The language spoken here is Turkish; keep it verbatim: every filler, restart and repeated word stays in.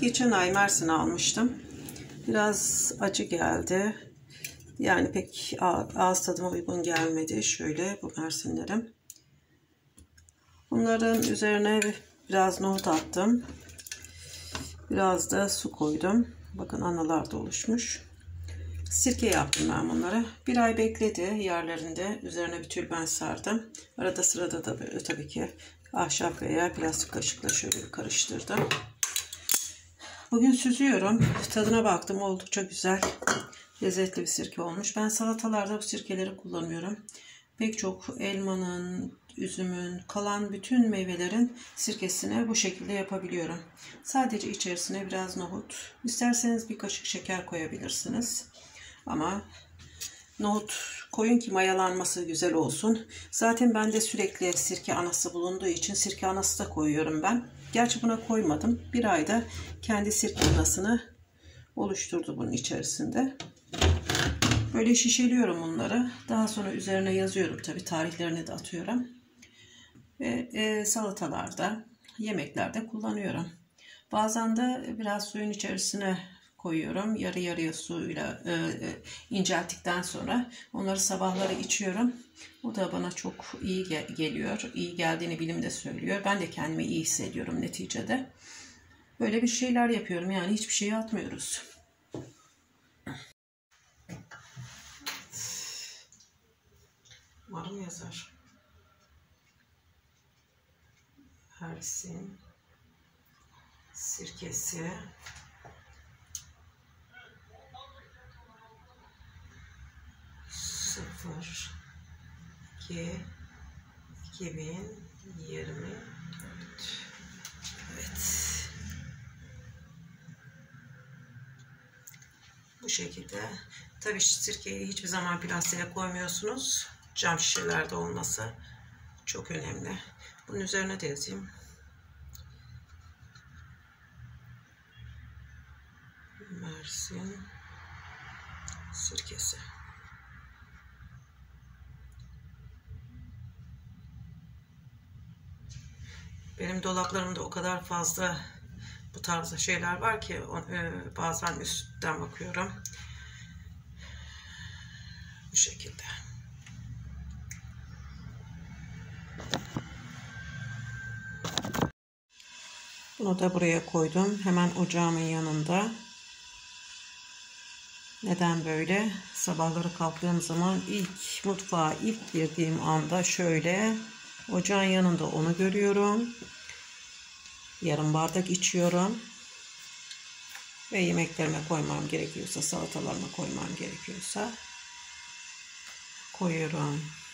Geçen ay Mersin almıştım. Biraz acı geldi. Yani pek ağız tadıma uygun gelmedi. Şöyle bu Mersinlerim. Bunların üzerine biraz nohut attım. Biraz da su koydum. Bakın analar da oluşmuş. Sirke yaptım ben bunları. Bir ay bekledi yerlerinde. Üzerine bir tülbent sardım. Arada sırada da böyle tabii ki ahşap veya plastik kaşıkla şöyle karıştırdım. Bugün süzüyorum. Tadına baktım. Oldukça güzel. Lezzetli bir sirke olmuş. Ben salatalarda bu sirkeleri kullanıyorum. Pek çok elmanın, üzümün, kalan bütün meyvelerin sirkesini bu şekilde yapabiliyorum. Sadece içerisine biraz nohut. İsterseniz bir kaşık şeker koyabilirsiniz. Ama nohut koyun ki mayalanması güzel olsun. Zaten bende sürekli sirke anası bulunduğu için sirke anası da koyuyorum ben. Gerçi buna koymadım. Bir ayda kendi sirke anasını oluşturdu bunun içerisinde. Böyle şişeliyorum bunları. Daha sonra üzerine yazıyorum. Tabii tarihlerini de atıyorum. Ve e, salatalarda, yemeklerde kullanıyorum. Bazen de biraz suyun içerisine koyuyorum. Yarı yarıya suyla e, e, incelttikten sonra onları sabahları içiyorum. O da bana çok iyi gel geliyor. İyi geldiğini bilim de söylüyor. Ben de kendimi iyi hissediyorum neticede. Böyle bir şeyler yapıyorum. Yani hiçbir şey atmıyoruz. Umarım yazar. Mersin sirkesi sıfır iki iki bin yirmi dört. Evet. Bu şekilde. Tabii sirkeyi hiçbir zaman plastiğe koymuyorsunuz. Cam şişelerde olması çok önemli. Bunun üzerine de yazayım. Mersin sirkesi. Benim dolaplarımda o kadar fazla bu tarzda şeyler var ki bazen üstten bakıyorum. Bu şekilde. Bunu da buraya koydum. Hemen ocağımın yanında. Neden böyle? Sabahları kalktığım zaman ilk mutfağa ilk girdiğim anda şöyle ocağın yanında onu görüyorum. Yarım bardak içiyorum. Ve yemeklerime koymam gerekiyorsa, salatalarıma koymam gerekiyorsa koyuyorum.